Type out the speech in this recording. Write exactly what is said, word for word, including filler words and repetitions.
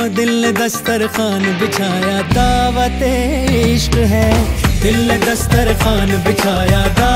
दिल ने दस्तरखान बिछाया दावत इश्क है, दिल ने दस्तरखान बिछाया।